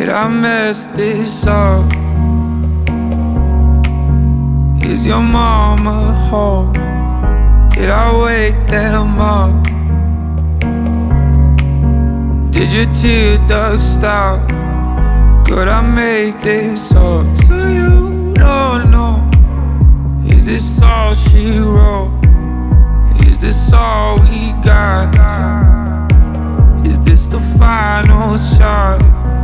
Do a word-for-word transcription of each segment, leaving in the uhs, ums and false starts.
Did I mess this up? Is your mama home? Did I wake them up? Did your tear ducts stop? Could I make this up to you? No, no. Is this all she wrote? Is this all we got? Is this the final shot?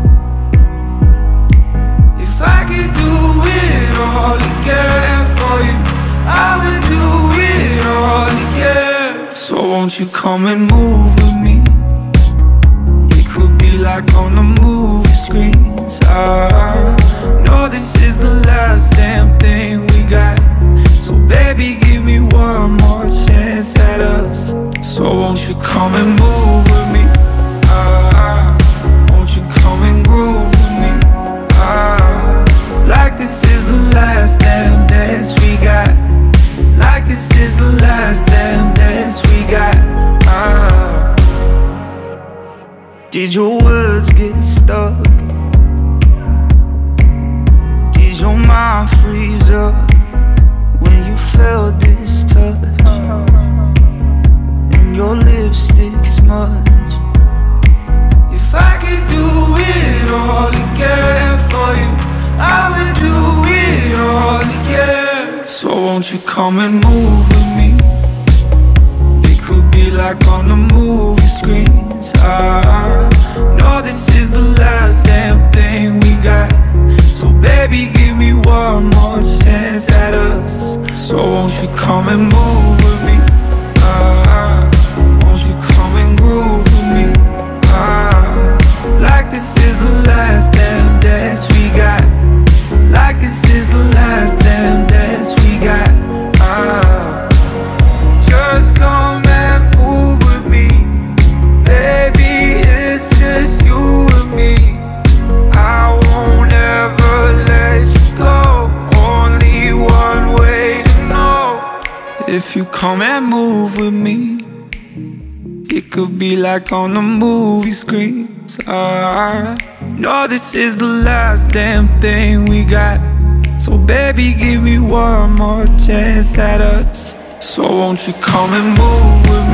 If I could do it all again for you, I would do it all again. So won't you come and move with me? It could be like on the movie screens. I know this is the last damn thing we got, so baby give me one more chance at us. So won't you come and move with me? Ah, won't you come and groove with me? Ah, like this is the last damn dance we got. Like this is the last damn dance we got. Ah, did your words get stuck? Did your mind freeze up when you felt this touch and your lipstick smudge? If I could do it all again for you, I would do it all again. So won't you come and move with me? It could be like on the movie screens. I know this is the last damn thing we got, so baby give me one more chance at us. So won't you come and move with me? Ah, won't you come and groove with me? Ah, like this is the last damn dance we got. Like this is the last damn dance we got. Ah, just come and move with me, baby, it's just you and me. I won't ever let you go, only one way to know. If you come and move with me, it could be like on the movie screens. I know this is the last damn thing we got, so baby give me one more chance at us. So won't you come and move with me?